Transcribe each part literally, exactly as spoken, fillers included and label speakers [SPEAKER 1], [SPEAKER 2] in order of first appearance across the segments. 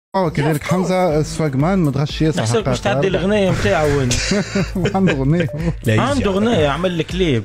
[SPEAKER 1] كذلك حمزه سواقمان متغشي ياسر.
[SPEAKER 2] نحسك باش تعدي الغنايه نتاعو.
[SPEAKER 1] عنده غنايه
[SPEAKER 2] عنده غنايه عمل لك كليب.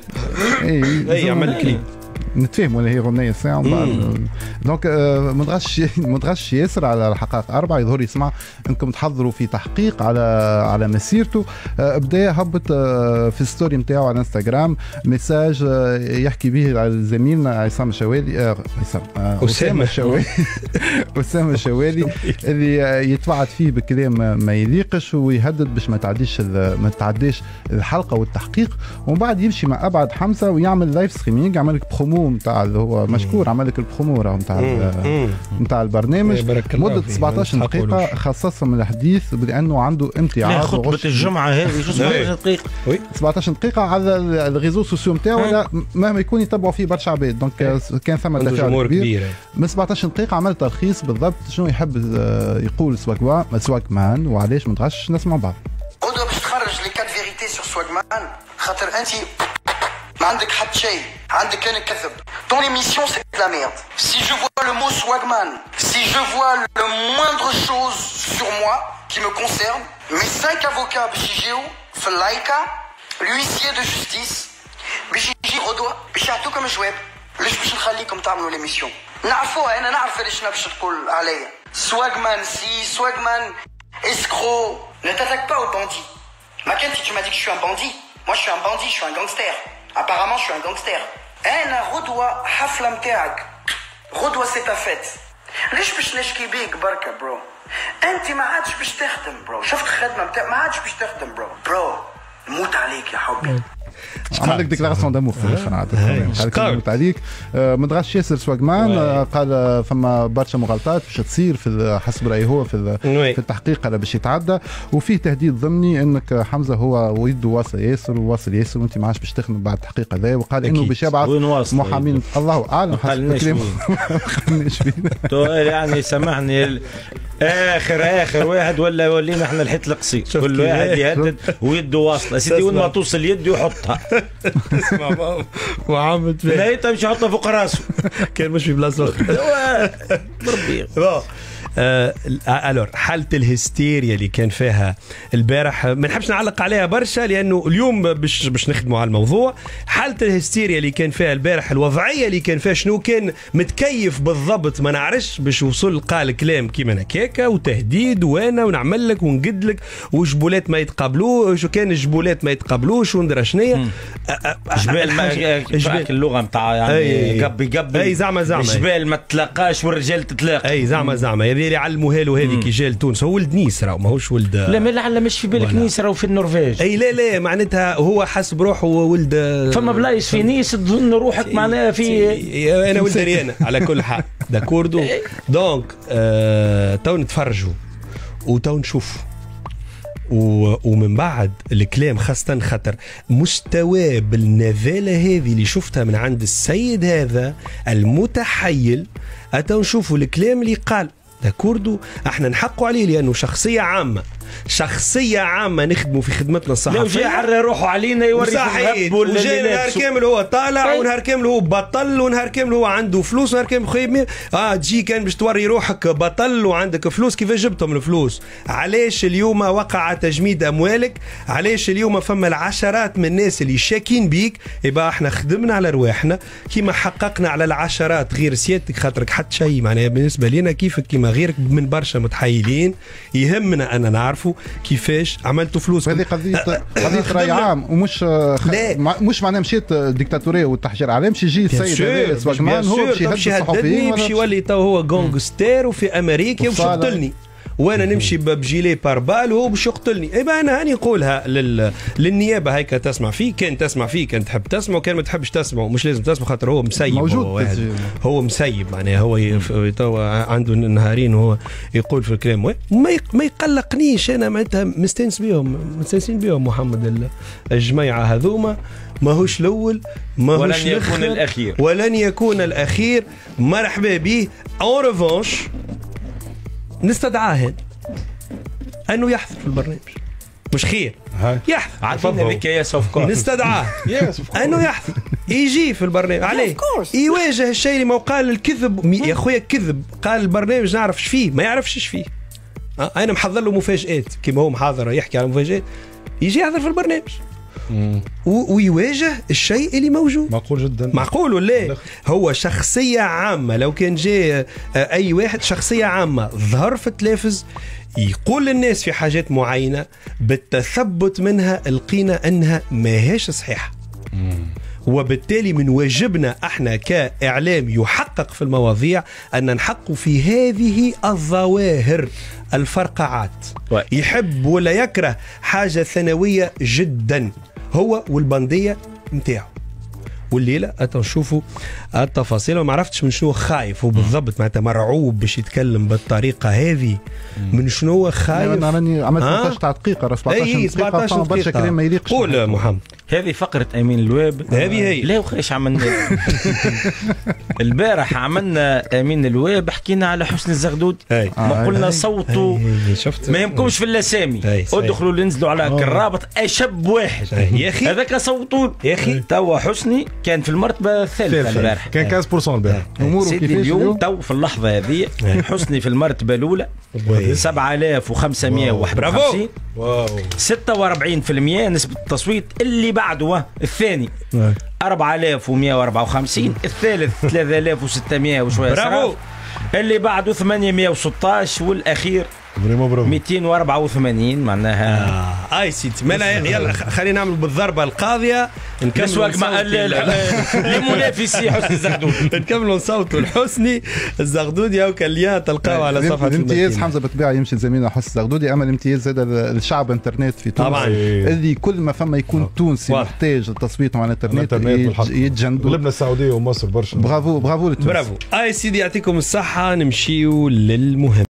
[SPEAKER 1] اي
[SPEAKER 2] عمل كليب
[SPEAKER 1] نتفاهموا اللي هي غنية ساعة ومن بعد دونك متغش متغش ياسر على الحقائق أربعة. يظهر يسمع أنكم تحضروا في تحقيق على على مسيرته. بدا هبط في الستوري نتاعو على انستغرام ميساج يحكي به على زميلنا عصام الشوالي عصام أسامة الشوالي أسامة الشوالي اللي يتوعد فيه بكلام ما يليقش ويهدد باش ما تعديش ما تعديش الحلقة والتحقيق. ومن بعد يمشي مع أبعد حمزة ويعمل لايف ستريمينج، يعمل لك برومو نتاع هو مشكور، عمل لك البرومو راهو نتاع نتاع البرنامج مده سبعطاش دقيقه خصصها من الحديث لانه عنده امتعاض.
[SPEAKER 2] خطبه الجمعه هذه شو سبعطاش دقيقه
[SPEAKER 1] سبعطاش دقيقه على الريزو سوسيو نتاعو مهما يكون يتبعوا فيه برشا عباد. دونك كان ثم تفاعل كبير من سبعطاش دقيقه. عمل تلخيص بالضبط شنو يحب يقول سواقمان سواقمان وعلاش متغش. نسمع بعض.
[SPEAKER 3] قدرة باش تخرج لي كات فيريتي سور سواقمان خاطر انت ما عندك حتى شيء، عندك كان كذب. Ton émission c'est de la merde. Si je vois le mot Swagman, si je vois le moindre chose sur moi qui me concerne, mes cinq avocats باش يجيو في اللايكا l'huissier de justice باش يجي غدوة باش يعطوكم جواب. ليش باش نخليكم تعملوا ليميسيون؟ نعرفوها، انا نعرف ليش باش تقول عليا Swagman si Swagman escroc. Ne t'attaque pas aux bandits. Mackenzie, tu m'as dit que je suis un bandit. Moi je suis un bandit, je suis un gangster. Apparemment, je suis un gangster. أنا غدوة حفلة متاعك. غدوة سي تا فيت. ليش باش نشكي بيك بركة برو؟ أنت ما عادش باش تخدم برو. شفت خدمة متاع ما عادش باش تخدم برو. برو نموت عليك يا حبي.
[SPEAKER 1] عمل لك ديكلاراسيون دامور في الاخر عاد نموت عليك. متغش ياسر سواقمان قال فما برشا مغالطات باش تصير في حسب رايه هو في في التحقيق قال باش يتعدى، وفيه تهديد ضمني انك حمزه هو ويده واصل ياسر وواصل ياسر وانت ما عادش باش تخدم بعد التحقيق هذا. وقال انه باش يبعث محامين. الله اعلم حسب كلامه.
[SPEAKER 2] يعني سامحني اخر اخر واحد ولا ولينا احنا الحيط القصير كل واحد يهدد ويده واصله. سيدي وين ما توصل يده يحطها.
[SPEAKER 4] اسمع بابا وعملت فيه
[SPEAKER 2] لا انت مش يحطها فوق راسه
[SPEAKER 4] كان مش في بلاصه اخرى.
[SPEAKER 2] بربي
[SPEAKER 4] آه الور حاله الهستيريا اللي كان فيها البارح ما نحبش نعلق عليها برشا لانه اليوم باش باش نخدموا على الموضوع. حاله الهستيريا اللي كان فيها البارح، الوضعيه اللي كان فيها شنو كان متكيف بالضبط ما نعرفش باش وصل قال كلام كيما هكاكا وتهديد وانا ونعمل لك ونقد لك وجبولات ما يتقابلوش وكان الجبولات ما يتقابلوش وندرى شنيا
[SPEAKER 2] جبال ما اللغه نتاع يعني قبي قبي
[SPEAKER 4] اي زعما زعما
[SPEAKER 2] جبال ما تتلاقاش والرجال تتلاقى.
[SPEAKER 4] اي زعما زعما اللي يعلموها له هذه كي جا لتونس. هو ولد نيس راهو ماهوش ولد.
[SPEAKER 2] لا ما لعل مش في بالك نيس راهو في النرويج.
[SPEAKER 4] اي لا لا معناتها هو حسب روحه ولد.
[SPEAKER 2] فما بلايص في نيس تظن روحك معناها في
[SPEAKER 4] انا ولد ريانا على كل حال داكوردو. دونك آه تو نتفرجوا وتو نشوفوا ومن بعد الكلام خاصة خاطر مستوى بالنذالة هذه اللي شفتها من عند السيد هذا المتحيل. أتو نشوفوا الكلام اللي قال داكوردو احنا نحقوا عليه لأنه شخصية عامة شخصية عامة نخدموا في خدمتنا الصحفية.
[SPEAKER 2] لو جاي حر روحه علينا يوري
[SPEAKER 4] صحيح وجاي نهار كامل هو طالع ونهار كامل هو بطل ونهار كامل هو عنده فلوس ونهار كامل خيب. اه تجي كان باش توري روحك بطل وعندك فلوس كيفاش جبتهم الفلوس؟ علاش اليوم وقع تجميد أموالك؟ علاش اليوم فما العشرات من الناس اللي شاكين بيك؟ يبقى احنا خدمنا على رواحنا كيما حققنا على العشرات غير سيادتك خاطرك حتى شيء معناها بالنسبة لنا كيفك كيما غيرك من برشا متحيلين. يهمنا أن نعرفوا كيفاش عملتوا فلوس.
[SPEAKER 1] هذه قضيه قضيه راي عام ومش خ... مش معناها مشيت ديكتاتوريه والتحجير عليه باش يجي السيد هذا سواقمان هو باش يهددني
[SPEAKER 4] باش يولي تو هو غونغستير وفي امريكا باش يقتلني وانا نمشي بجيلي باربال وهو باش يقتلني. يبقى انا هاني نقولها لل... للنيابه هيك تسمع فيه. كان تسمع فيه كان تحب تسمع وكان ما تحبش تسمع مش لازم تسمع خاطر هو مسيب.
[SPEAKER 1] موجود
[SPEAKER 4] هو, هو مسيب معناها هو ي... تو عنده نهارين وهو يقول في الكلام ما ي... ما يقلقنيش انا معناتها مستانس بهم مستانسين بهم محمد الجماعه هذوما. ماهوش الاول ماهوش
[SPEAKER 2] ولن يكون الاخير
[SPEAKER 4] ولن يكون الاخير. مرحبا به. اون ريفانش نستدعاه انه يحضر في البرنامج مش خير يحضر.
[SPEAKER 2] عارفين هذيك يا سوف
[SPEAKER 4] نستدعاه انه يحضر يجي في البرنامج عليه يواجه الشيء اللي ما قال الكذب يا خويا كذب. قال البرنامج نعرفش فيه ما يعرفش فيه أه؟ انا محضر له مفاجات كما هو محاضر يحكي على مفاجات، يجي يحضر في البرنامج ويواجه الشيء اللي موجود.
[SPEAKER 5] معقول جدا.
[SPEAKER 4] معقول ولا هو شخصية عامة. لو كان جاء أي واحد شخصية عامة ظهر في التلفز يقول للناس في حاجات معينة بالتثبت منها لقينا أنها ماهيش صحيحة، وبالتالي من واجبنا احنا كإعلام يحقق في المواضيع أن نحقق في هذه الظواهر الفرقعات. يحب ولا يكره حاجة ثانوية جدا هو والبندية متاعه. والليلة أتا نشوفوا التفاصيل. وما عرفتش من شنو خايف هو بالضبط، معناتها مرعوب باش يتكلم بالطريقة هذه. من شنو خايف؟
[SPEAKER 1] أنا راني عملت ثمانية عشر دقيقة سبعطاش دقيقة برشا كلام ما يليقش.
[SPEAKER 4] قول محمد.
[SPEAKER 2] هذه فقرة أمين الواب.
[SPEAKER 4] هذه هي.
[SPEAKER 2] لا وخريش عملنا البارح عملنا أمين الواب، حكينا على حسن الزغدود. ما قلنا صوتوا ما يمكنش في الأسامي. ادخلوا اللي نزلوا على كرابط أشب واحد
[SPEAKER 4] يا أخي
[SPEAKER 2] هذاك صوتوا
[SPEAKER 4] يا أخي.
[SPEAKER 2] توا حسني كان في المرتبة الثالثة البارح،
[SPEAKER 5] كان خمسة بالمئة البارح.
[SPEAKER 1] أموره
[SPEAKER 2] كيفاش اليوم؟ تو في اللحظة هذه حسني في المرتبة الأولى سبعة آلاف وخمسمائة وواحد وخمسين، ستة وأربعين بالمئة نسبة التصويت. اللي بعده الثاني أربعة آلاف ومئة وأربعة وخمسين، الثالث ثلاثة آلاف وستمائة وشوية، برافو. اللي بعده ثمانمائة وستة عشر، والأخير مئتين وأربعة وثمانين. معناها
[SPEAKER 4] آه. اي سيت مالا. يلا خلينا نعمل بالضربه القاضيه نكملوا
[SPEAKER 2] لمنافسي حسني الزغدود.
[SPEAKER 4] نكملوا نصوتوا الحسني الزغدودي او كاليا تلقاو على صفحه
[SPEAKER 1] الامتياز. حمزه بالطبيعه يمشي لزميلنا حسني الزغدودي، اما الامتياز هذا الشعب انترنت في تونس
[SPEAKER 4] طبعا
[SPEAKER 1] اللي كل ما فما يكون تونسي محتاج التصويت على الانترنت يتجندوا.
[SPEAKER 5] قلبنا السعوديه ومصر برشا.
[SPEAKER 1] برافو برافو
[SPEAKER 4] برافو. اي سيدي يعطيكم الصحه. نمشيو للمهم.